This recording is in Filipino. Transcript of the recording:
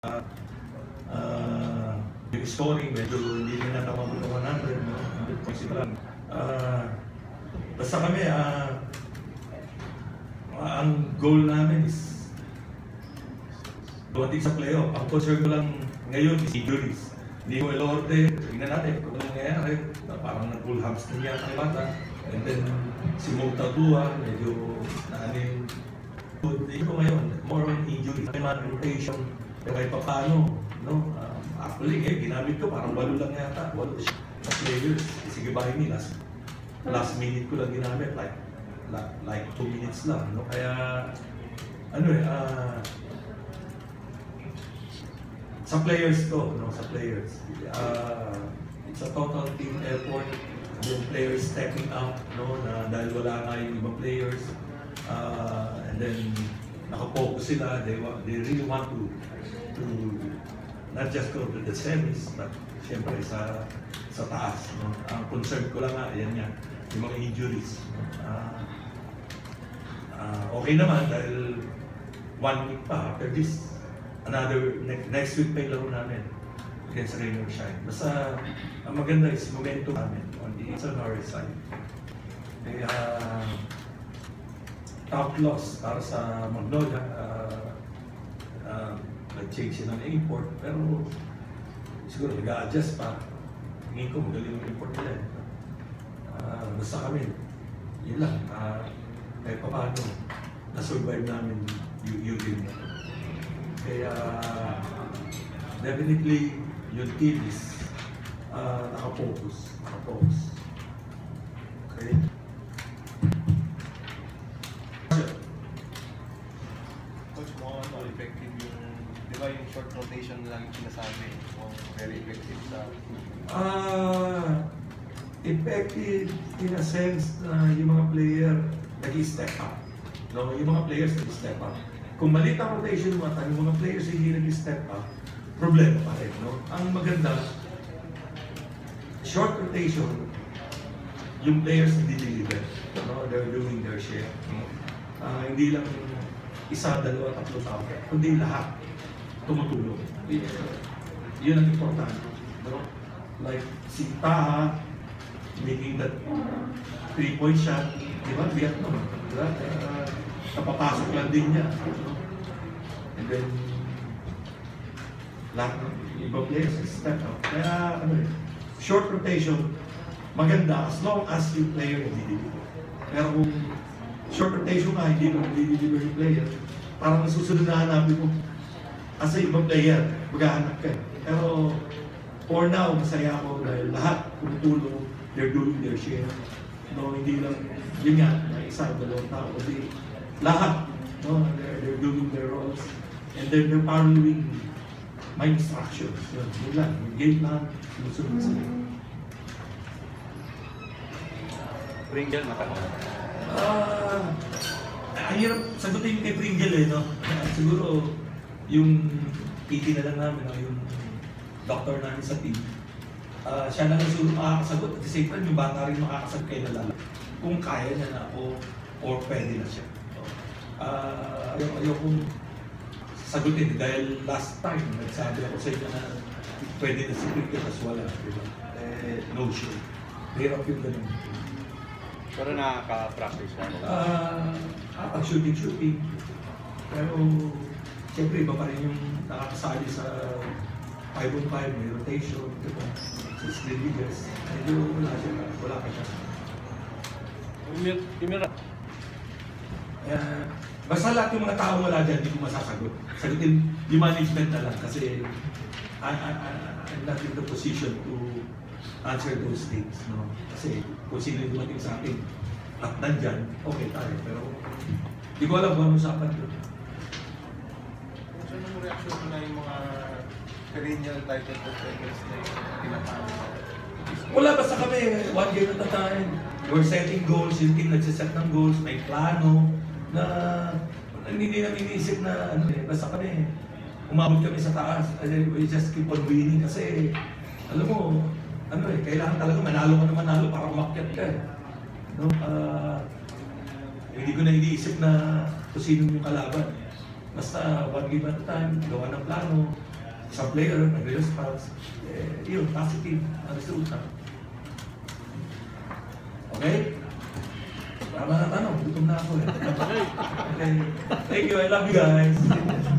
Yung scoring, medyo hindi na natamabot ng 100, no? 100 points pa lang. Basta kami, ang goal namin is dumating sa playoff. Ang concern ko lang ngayon is injuries. Hindi ko ilorde, tingnan natin kung ano nangyayari. Parang nag-full hamstring yata ang bata. And then si Mota Dua, medyo naanin. Hindi ko ngayon, more on injuries. May mga rotation, kahit pa paano. No? Actually, ginamit ko parang 8 lang yata. 8 na players. Sige ba yun, last minute ko lang ginamit, like 2 minutes lang. No? Kaya, ano sa players to, no? Sa players. It's a total team effort. Yung players stepping up, no? Na dahil wala nga yung ibang players. And then, nakapokus sila. They really want to not just go to the semis, but siyempre sa taas. No? Ang concern ko lang nga, yan yan, yung mga injuries. Okay naman dahil 1 week pa after this, next week pa yung laro namin against Rain or Shine. Basta ang maganda is momentum namin it's on our side. Kaya top loss para sa Magnolia, nag-change sila ng import, pero siguro nag-a-adjust pa. Tingin ko magaling yung import nila. Basta kami, yun lang, kahit pa paano, na-survive namin yung game na. Kaya definitely yung team is naka-focus. Okay? Coach mo, ano effective yung, di ba yung short rotation lang yung sinasabi, o very effective sa effective in a sense na yung mga player nag-step up. No? Yung mga players nag-step up. Kung maliit ang rotation mo at yung mga players hindi nag-step up, problema pa rin. No? Ang maganda, short rotation, yung players hindi deliver. No? They're doing their share. No? Hindi lang isa, dalawa, tatlo tao, kundi lahat tumutulong. Yun ang importante. No? Like si Taha, making that 3-point shot, di ba? Biyak naman. Diba? Napapasok lang din niya. And then, lahat ng ibang players step up. Kaya, short rotation, maganda as long as yung player hindi-deliver. Pero kung short rotation nga, hindi mo hindi-deliver yung player, parang nasusunod na hanapin mo. As ibang player, maghahanap ka. Pero, for now, masaya ako dahil lahat tumutulong, they're doing their share. No, hindi lang, yun nga, na isa, dalawang tao, kasi lahat, no, they're doing their roles, and then they're following my instructions. Yun lang, yung game plan, sinusunod sila. Pringle, matanong. Ang hirap sagutin kay Pringle no? Siguro, yung PT na lang namin, yung doctor namin sa team, siya lang siguro makakasagot. At the same time, yung bata rin makakasagot kayo na lalo. Kung kaya niya na o pwede na siya. Ayokong sagutin dahil last time, nagsabi ako sa inyo na pwede na si Pringle tas wala. Diba? No show. Hirap yung ganun. Pero nakaka-practice na ako. Shooting. Pero, siyempre, iba pa rin yung nakakasali sa 5-on-5, may rotation, diba? Sa scrimmages. Medyo wala pa siya. Basta lahat yung mga tao wala dyan, hindi ko masasagot. Sagutin yung management na lang kasi I'm not in the position to answer those things. No? Kasi kung sino yung dumating sa akin at nandyan, okay tayo. Pero hindi ko alam kung ano usapan doon. So, anong reaction mo na yung mga perennial title contenders na yung pinapano? Wala, basta kami, one game at a time. We're setting goals, yung team nagsiset ng goals, may plano na hindi namin iniisip na basta kami, umabot kami sa taas. We just keep on winning kasi, alam mo, kailangan talaga manalo ka na manalo para umakyat ka. No? Hindi ko na iniisip na kung sino yung kalaban. Basta one game at a time, gawa ng plano, sa player, nagre-response, yun, positive na resulta. Okay? Tama na tanong, gutom na ako eh. Okay. Thank you, I love you guys.